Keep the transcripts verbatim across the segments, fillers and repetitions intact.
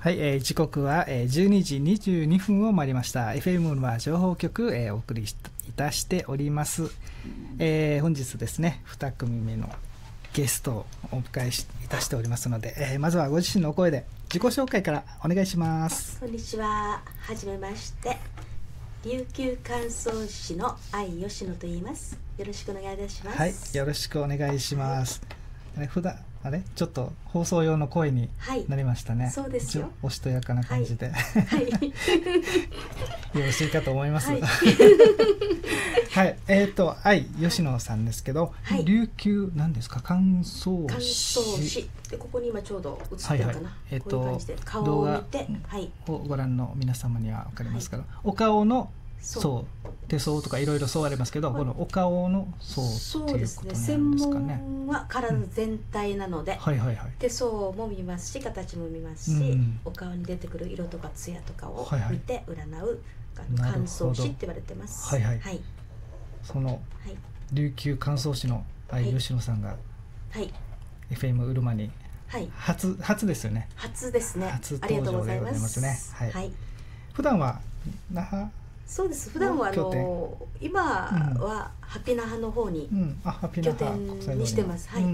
はい、えー、時刻は、えー、じゅうにじにじゅうにふんを回りました。エフエム は情報局、えー、お送りいたしております。えー、本日ですね、に組目のゲストをお迎えしいたしておりますので、えー、まずはご自身のお声で自己紹介からお願いします。 こんにちは。はじめまして。琉球観草師の愛吉野と言います。よろしくお願いいたします。 はい、よろしくお願いします。はい、普段あれちょっと放送用の声になりましたね。 はい、そうですよ。 おしとやかな感じで、 はい、 よろしいかと思います。はい、はい、えっ、ー、と愛吉野さんですけど、はい、琉球なんですか、観草師。 観草師で、ここに今ちょうど映ってるかな。はいはい、 えっ、ー、と顔を見て、はい、 をご覧の皆様には分かりますから、はい、お顔のそう手相とかいろいろそうありますけど、このお顔の相っていうことなんですかね。 専門は体全体なので、うん、はいはいはい、手相も見ますし、形も見ますし、うん、お顔に出てくる色とか艶とかを見て占う観草師って言われてます。 はいはい、はい、その、はい、琉球観草師の愛吉野さんが、はい、エフエム うるまに初、初ですよね。 初ですね。 初登場でございますね。はいはい、普段は那覇。 そうです。普段はあの今はハピナハの方に拠点にしてます。はい。はい。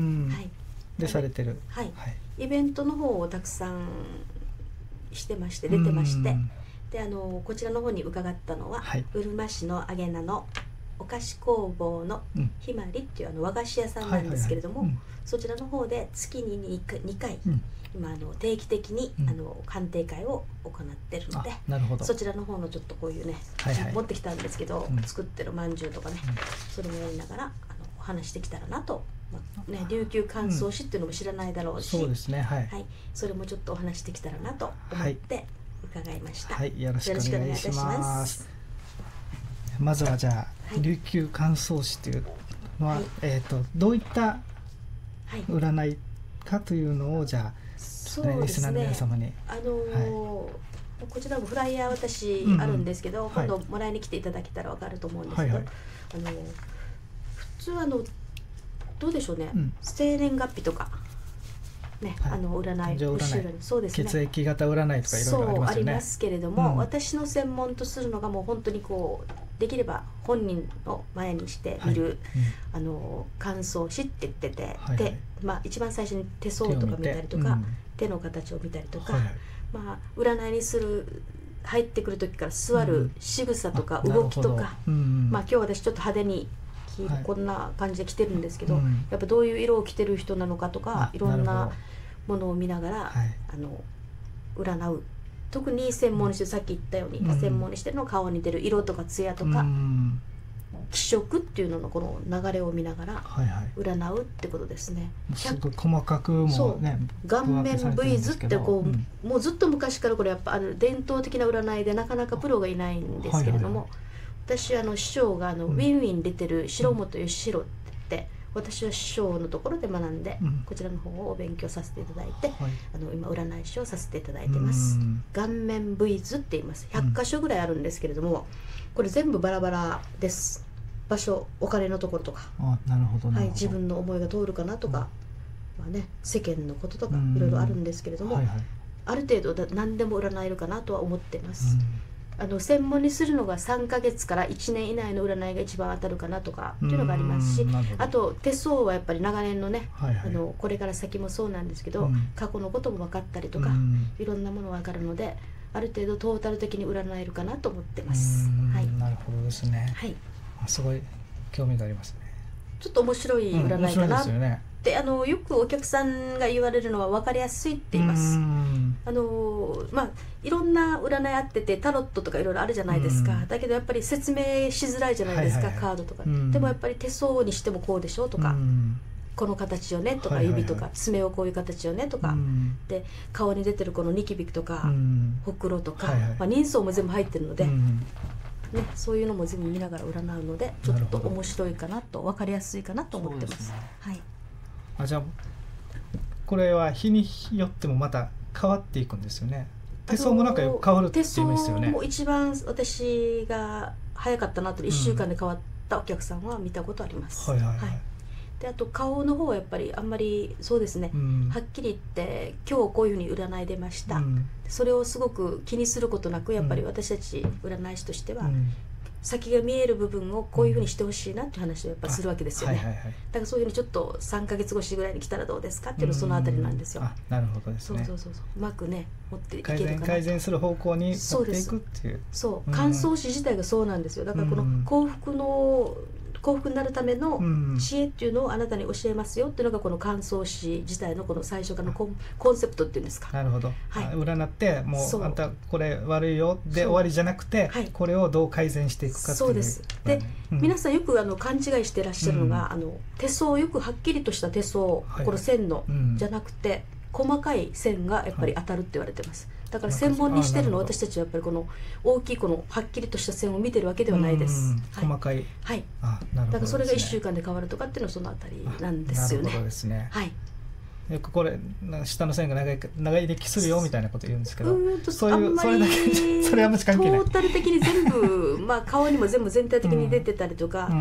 でされてる。 はい。イベントの方をたくさんしてまして出てまして、であのこちらの方に伺ったのは、うるま市のあげなのお菓子工房のひまりっていうあの和菓子屋さんなんですけれども、そちらの方で月ににかい。今あの定期的に、うん、あの鑑定会を行ってるので、 なるほど、 そちらの方のちょっとこういうね、はいはい、持ってきたんですけど、うん、作ってるまんじゅうとかね、うん、それもやりながらあのお話してきたらなと、まあね、琉球観草師っていうのも知らないだろうし、 うん、そうですね、はい、 はい、それもちょっとお話してきたらなと思って伺いました。 はい、はい、よろしくお願いします。まずはじゃあ、はい、琉球観草師というのは、はい、えーとどういった占いかというのをじゃあそうですね、 リスナーの皆様に、 あのーはい、こちらもフライヤー私あるんですけど、うんうん、今度もらいに来ていただけたら分かると思うんですけど、はいはい、あのー、普通あのどうでしょうね、うん、生年月日とかね、はい、あの占い後ろにそうですね、 血液型占いとかいろいろありますよね。 そうありますけれども、うん、私の専門とするのがもう本当にこうできれば本人を前にして見る、はい、うん、あの観草師って言ってて、はいはい、で、まあ、一番最初に手相とか見たりとか、うん、手の形を見たりとか、はいはい、まあ、占いにする入ってくる時から座る仕草とか動きとか、うん、まあ、今日私ちょっと派手にこんな感じで着てるんですけど、はい、やっぱどういう色を着てる人なのかとか、いろんなものを見ながら、はい、あの占う。特に専門にしてる、さっき言ったように、うん、専門にしてるの顔に出る色とか艶とか、うん、気色っていうののこの流れを見ながら占うってことですね。 すごい細かくもね、 顔面ブイズってこう、うん、もうずっと昔からこれやっぱあの伝統的な占いでなかなかプロがいないんですけれども、はいはい、私あの師匠があの、うん、ウィンウィン出てる白本義弘って言って、私は師匠のところで学んで、うん、こちらの方をお勉強させていただいて、はい、あの今占い師をさせていただいてます。顔面ブイズって言います。ひゃっかしょぐらいあるんですけれども、うん、これ全部バラバラです。場所、お金のところとか、 あ、なるほど、 はい、自分の思いが通るかなとか、うん、まあね、世間のこととかいろいろあるんですけれども、はいはい、ある程度だ何でも占えるかなとは思っています。うん、あの専門にするのがさんかげつからいちねん以内の占いが一番当たるかなとかっていうのがありますし、あと手相はやっぱり長年のね、はいはい、あのこれから先もそうなんですけど、うん、過去のことも分かったりとか、いろんなものが分かるので、ある程度トータル的に占えるかなと思ってます。はい、 なるほどですね。はい、すごい興味がありますね。 ちょっと面白い占いかな、 うん、ね、 であのよくお客さんが言われるのは分かりやすいって言います。あのまあ、いろんな占いあっててタロットとかいろいろあるじゃないですか。だけどやっぱり説明しづらいじゃないですか、はいはいはい、カードとか。でもやっぱり手相にしてもこうでしょとか、この形よねとか、指とか爪をこういう形よねとか、で顔に出てるこのニキビとかほくろとか、はいはい、まあ、人相も全部入ってるので、ね、そういうのも全部見ながら占うので、ちょっと面白いかなと、分かりやすいかなと思ってます。ね、はい、 あ、じゃあこれは日によってもまた変わっていくんですよね。手相もなんか変わるって言いますよね。手相も一番私が早かったなと、いっしゅうかんで変わったお客さんは見たことあります。はいはいはい、 であと顔の方はやっぱりあんまりそうですね、 うん、 はっきり言って今日こういうふうに占い出ました、うん、それをすごく気にすることなくやっぱり私たち占い師としては、うん、先が見える部分をこういうふうにしてほしいなっていう話をやっぱするわけですよね、はいはいはい、だからそういうのちょっとさんかげつごしぐらいに来たらどうですかっていうのそのあたりなんですよ。 あ、なるほどですね。 そうそうそうそう、うまくね持っていけるかな、 改善改善する方向に持っていくっていう。 そう、乾燥師自体がそうなんですよ。だからこの幸福の幸福になるための知恵っていうのをあなたに教えますよっていうのがこの乾燥師自体のこの最初からのコン、コンセプトっていうんですか。 なるほど、はい、占ってもうあんたこれ悪いよで終わりじゃなくて、はい、これをどう改善していくかっていう。 そうです。で、うん、皆さんよくあの勘違いしてらっしゃるのが、うん、あの手相、よくはっきりとした手相、はい、この線の、うん、じゃなくて細かい線がやっぱり当たるって言われてます。だから専門にしてるの私たちはやっぱりこの大きいこのはっきりとした線を見てるわけではないです。 はい、細かい。 はい。 あ、なるほどですね。 だからそれがいっしゅうかんで変わるとかっていうのはそのあたりなんですよね。 なるほどですね。 はい。 よくこれ下の線が長い長い歴するよみたいなこと言うんですけど、 うんとそういうそれだけそれはあんまり関係ない。 トータル的に全部まあ顔にも全部全体的に出てたりとか、うん、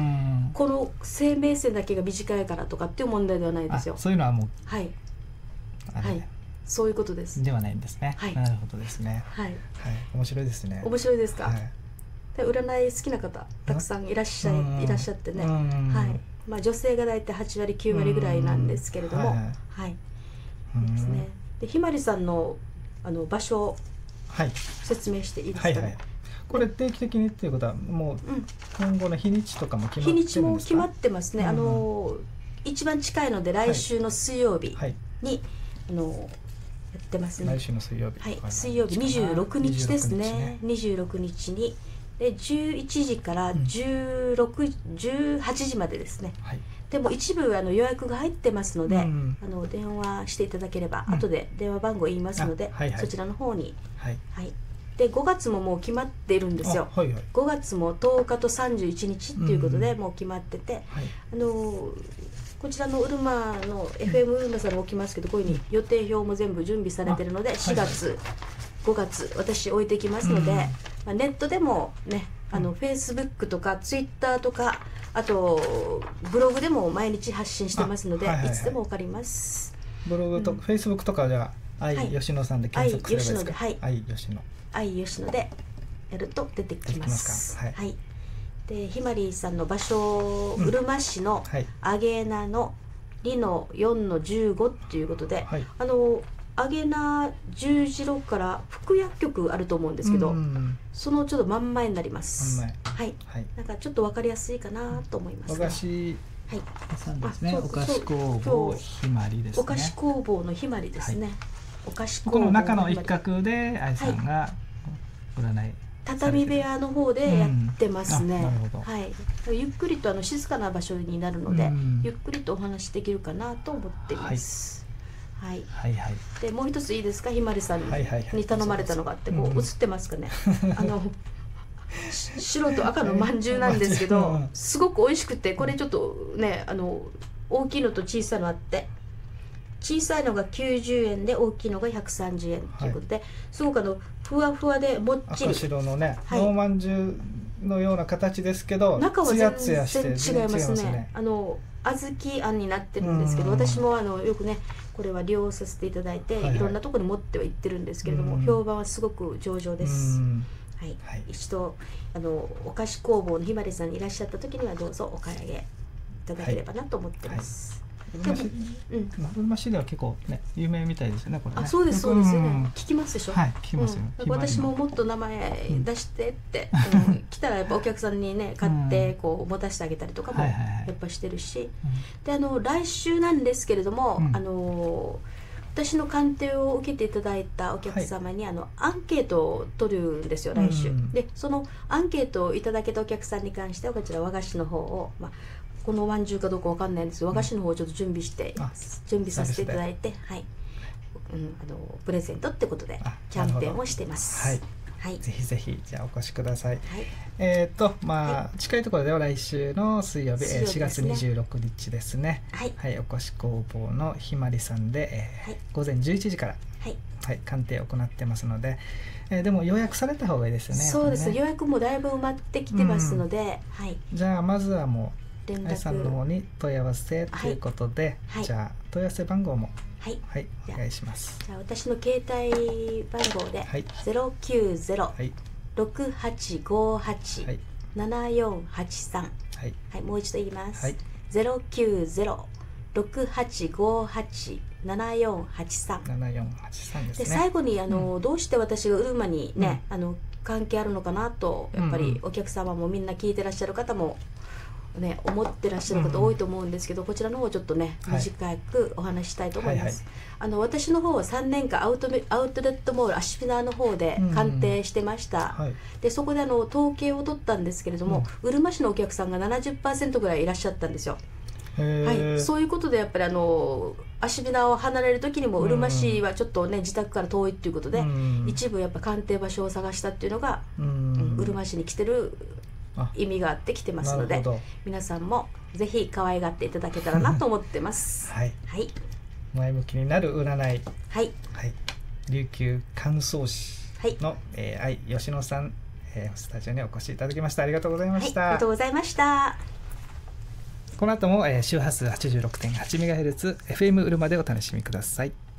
この生命線だけが短いからとかっていう問題ではないですよ。 そういうのはもうはいはい。そういうことです。 ではないんですね。はい、なるほどですね。 はい、はい、 面白いですね。 面白いですか。はい、で占い好きな方たくさんいらっしゃいいらっしゃってね。はい。まあ女性が大体はちわりきゅうわりぐらいなんですけれども、はい。はい、ですね。でひまりさんのあの場所を説明していいですか。はいはいはい、 これ定期的にっていうことはもう今後の日にちとかも決まってるんですか。 日にちも決まってますね。あの一番近いので来週の水曜日に、はいはい、あのやってますね。 来週の水曜日、 はい、水曜日にじゅうろくにちですね。にじゅうろくにちにでじゅういちじからじゅうろく、じゅうはちじまでですね。はい、でも一部あの予約が入ってますので、うん、あの電話していただければ、うん、後で電話番号言いますので、はいはい、そちらの方に、はいはい、でごがつももう決まっているんですよ。はいはい、ごがつもとおかとさんじゅういちにちっていうことでもう決まってて、うんはい、あのこちらのうるまの エフエム うるまさんも起きますけど、こういうふうに予定表も全部準備されているので、しがつ、はいはい、ごがつ私置いてきますので、うん、まあ、ネットでもね、あの、うん、フェイスブックとかツイッターとかあとブログでも毎日発信してますので、はいはいはい、いつでも分かります。 ブログと、うん、フェイスブックとかでは愛吉野さんで検索すればいいですか。 はい、 愛吉野愛吉野でやると出てきます。はい、はい、でひまりさんの場所、うるま市のあげなのにのよんのじゅうごっていうことで、はい、あのあげな十字路から副薬局あると思うんですけど、うん、そのちょっと真ん前になります。はい、はい、なんかちょっと分かりやすいかなと思います、ね。 和菓子さんですね。お菓子工房ひまりですね。 お菓子工房のひまりですね。はい、お菓子工房この中の一角で愛さんが占い、はい、 畳部屋の方でやってますね。うん、はい、ゆっくりとあの静かな場所になるので、うん、ゆっくりとお話できるかなと思っています。はい、はいはい、でもう一ついいですか。ひまりさんに頼まれたのがあって、こう映ってますかね。あの白と赤のまんじゅうなんですけど、すごく美味しくて、これちょっとね、あの大きいのと小さいのあって、小さいのがきゅうじゅうえんで大きいのがひゃくさんじゅうえんということで、はい、すごくあのふわふわでもっちり、 赤白のね、はい、ノーまんじゅうのような形ですけど、 中は全然違いますね。あの小豆あんになってるんですけど、私もあのよくねこれは利用させていただいて、はいはい、いろんなところに持ってはいってるんですけれども、評判はすごく上々です。はい、はい、一度あのお菓子工房のひまりさんにいらっしゃった時にはどうぞお買い上げいただければなと思ってます。はいはい、 うるま市では結構ね有名みたいですよね、これね。 あ、そうですそうですよね。聞きますでしょ。 はい、聞きますよ。 うん、私ももっと名前出してって、うんうん、来たらやっぱお客さんにね買ってこう持たせてあげたりとかもやっぱしてるし、はいはいはい、であの来週なんですけれども、うん、あの私の鑑定を受けていただいたお客様に、はい、あのアンケートを取るんですよ来週、うん、でそのアンケートをいただけたお客さんに関してはこちら和菓子の方を、まあ、このおまんじゅうかどうかわかんないんですけど、和菓子の方をちょっと準備して、うん、準備させていただいて、はい、うん、あのプレゼントってことでキャンペーンをしています。はい、はい、ぜひぜひじゃあお越しください。はい、えっ、ー、とまあ、はい、近いところでは来週の水曜日、水曜日、ね、しがつにじゅうろくにちですね。はい、はい、おこし工房のひまりさんで、えーはい、午前じゅういちじから、はいはい、鑑定を行ってますので、えー、でも予約された方がいいですよね。 そうです、ね、予約もだいぶ埋まってきてますので、うん、はい、 じゃあまずはもう連絡愛さんの方に問い合わせということで、 はい、 じゃあ問い合わせ番号もはい、 はい、お願いします。 じゃあ私の携帯番号で、はい、ゼロきゅうゼロ ろくはちごはち ななよんはちさん、はいはい、もう一度言います、はい、ゼロきゅうゼロ ろくはちごはち ななよんはちさんななよんはちさんですね。 で最後にあの、うん、どうして私がうるまにね、うん、あの関係あるのかなとやっぱりお客様もみんな聞いてらっしゃる方もね、思ってらっしゃる方多いと思うんですけど、うん、こちらの方をちょっとね、はい、短くお話ししたいと思います、はいはい、あの私の方はさんねんかんアウトアウトレットモールアシュピナーの方で鑑定してました、うんはい、でそこであの統計を取ったんですけれども、うん、うるま市のお客さんが ななじゅっパーセント ぐらいいらっしゃったんですよ。はい、そういうことでやっぱりあのアシュピナーを離れる時にもうるま市はちょっとね自宅から遠いっていうことで、うん、一部やっぱ鑑定場所を探したっていうのが、うん、うるま市に来てる意味があってきてますので、皆さんもぜひ可愛がっていただけたらなと思ってますはい、はい、前向きになる占い、はい、 はい、 琉球観相師の、はい、えー、愛吉野さん、えー、スタジオにお越しいただきました。ありがとうございました、 はい、ありがとうございました。 この後も、えー、周波数 はちじゅうろくてんはちメガヘルツ エフエム うるまでお楽しみください。